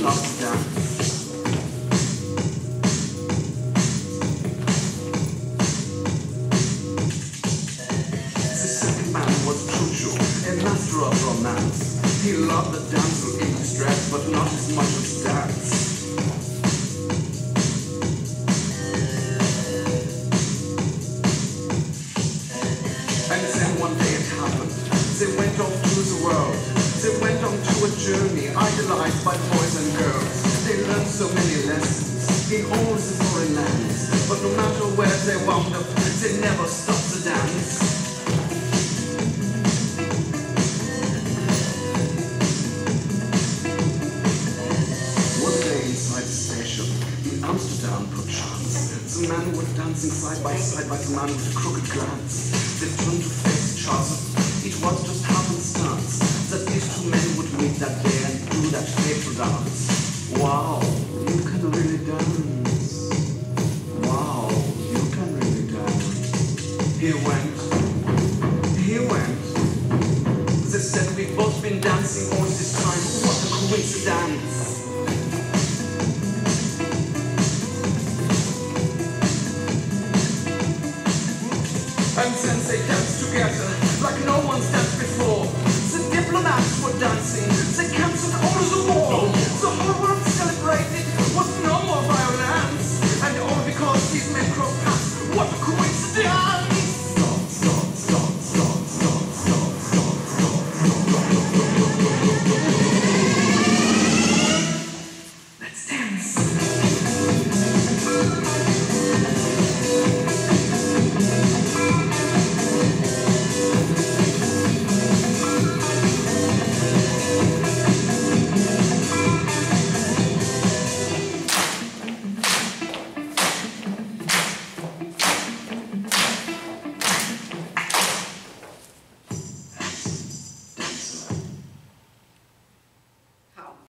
love to dance. The second man was Chucho, a master of romance. He loved the damsel in distress, but not as much as dance. And then one day it happened. They went off to the world. They went on to a journey, idolized by boys and girls. They learned so many lessons in all the foreign lands. But no matter where they wound up, they never stopped the dance. One day inside the station, in Amsterdam perchance, the man was dancing side by side like a man with a crooked glance. They turned to face each other. It was just happenstance that these two men would meet that day and do that fateful dance. Wow, you can really dance. Wow, you can really dance. He went. They said we've both been dancing all this time. What a coincidence. And then they danced together like no one's danced before. The diplomats were dancing. The